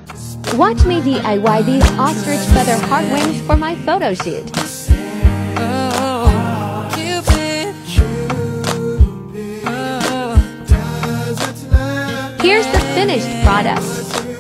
Watch me DIY these ostrich feather heart wings for my photo shoot. Here's the finished product.